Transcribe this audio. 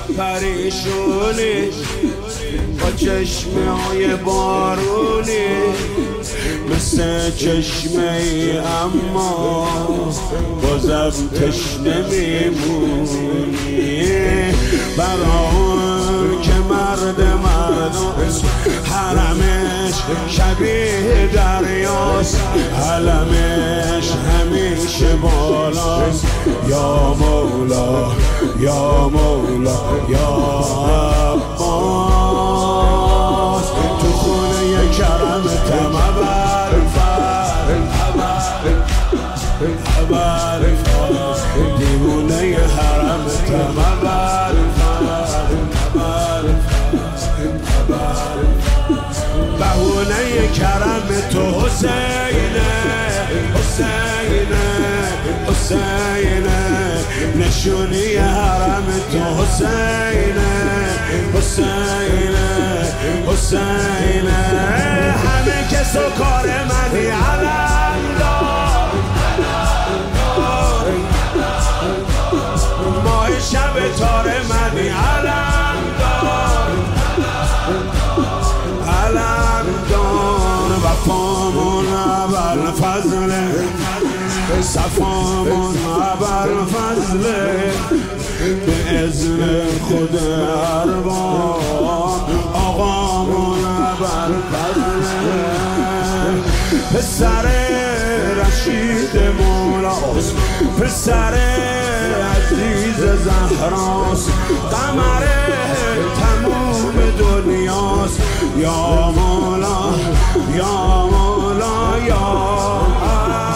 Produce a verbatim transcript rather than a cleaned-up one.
پریشونی با چشمه های بارونی مثل چشمه ای اما بازم تشنه میمونی برا اون که مرد مردم حرمش شبیه دریاست علمش همیشه بالاست یا مولا یا مولا یا عباس تو خونه کرم تمبر فر حبر دیوونه حرم تمبر بهونه کرم تو حسینه حسینه حسینه نشونی حرم تو حسینه حسینه حسینه همه کس و کار منی علم دار ماه شب تار منی علم دار علم دار وفامون ابر فضله صفامون ابر فضله به اذن خود ارباب آقامون ابر فضله پسر رشید مولاست پسر عزیز زهراست قمر تموم دنیاست یا مولا یا مولا یا